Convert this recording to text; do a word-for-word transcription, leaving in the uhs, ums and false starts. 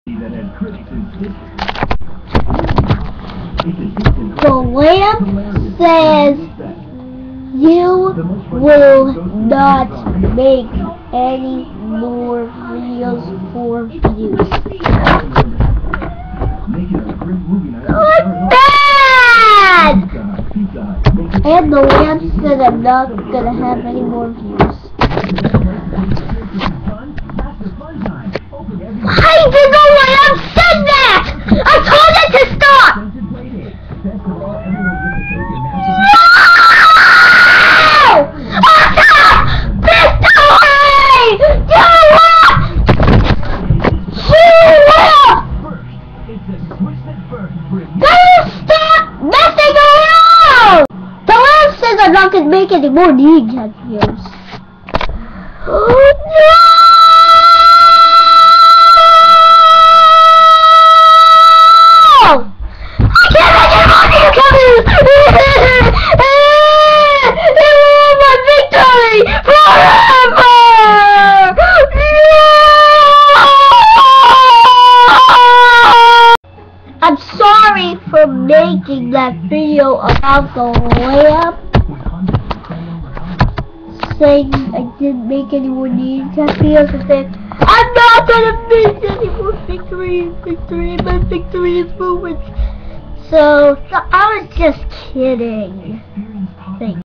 The lamp says you will not make any more videos for views. Not bad! And the lamp said I'm not gonna have any more views. Why did the lamp say that? I told it to stop! I'm not gonna make any more Neon Cat videos. Oh no! I can't make any more Neon Cat videos! It will be my victory forever! No! I'm sorry for making that video about the lamp. Saying I didn't make any more Neon Cat videos and saying I'm not gonna miss any more victories, victory, my victory is moments. So, so I was just kidding. Thanks.